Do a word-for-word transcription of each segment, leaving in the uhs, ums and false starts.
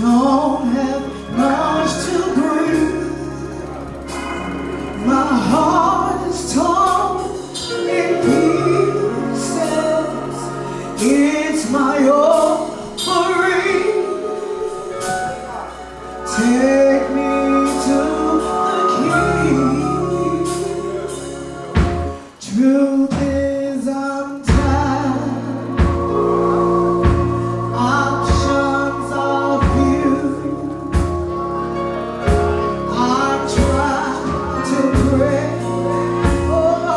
don't have much to breathe. My heart is torn in pieces. It's my offering. Take me to the King. Truth is I'm tired. Options are few. I've tried to pray, oh,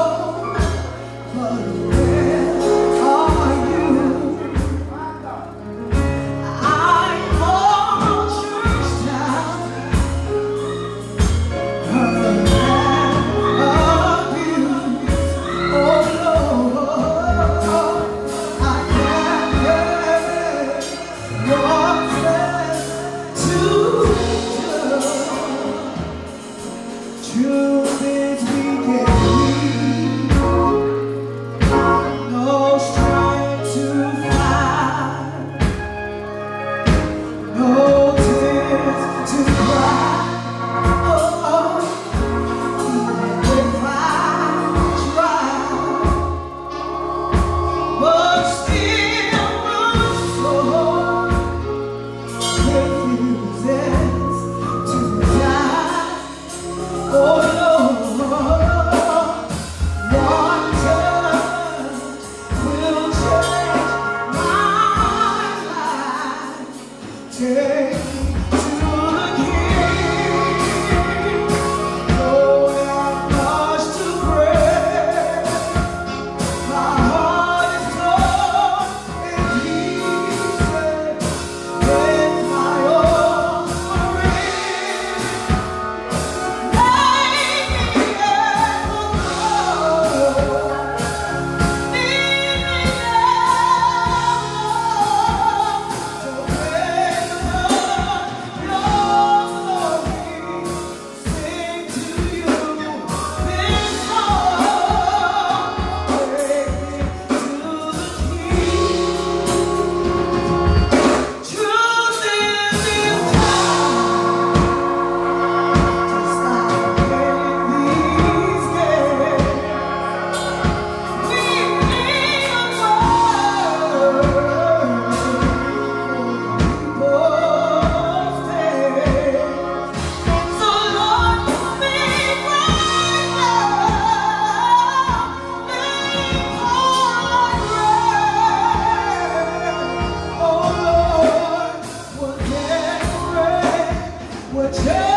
but where are you? I'm all churched out, heard abuse, oh Lord, I can't get yourself to judge. Truth is we get weak, no strength to fight, no tears to cry. Oh, even if I try, but still my soul refuses to die. Oh Lord, one touch will change my life. Take me to the King. Don't have much to pray. My heart is torn in pieces. It's my offering. Lay me at the cross. Leave me there to bring about your glory. Sing to you this song. Take me to the King. Truth is in time. Just like in these days, we need a word people's days. So Lord, speak right now. Make heart red. Oh Lord, we're desperate. We're desperate.